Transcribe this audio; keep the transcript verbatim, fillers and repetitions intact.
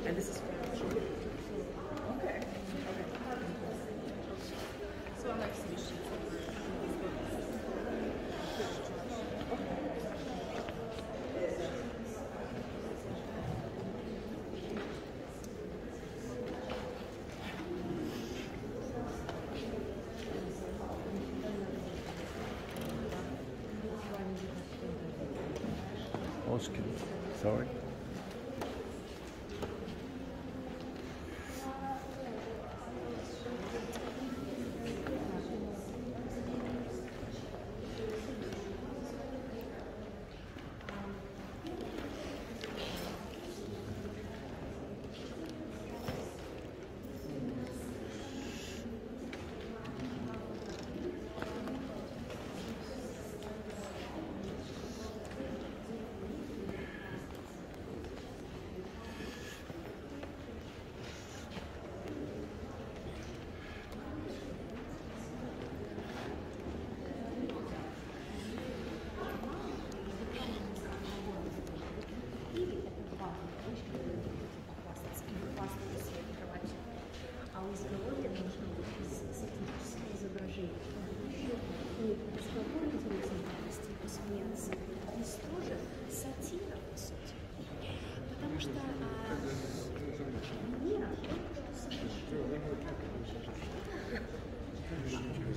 And this is for okay. Okay. So I like sushi. Oscar, sorry. А у изображения должно быть сатирическое изображение. И разговор интересен, прости, посмеяться. Здесь тоже сатира, по сути. Потому что а, нет,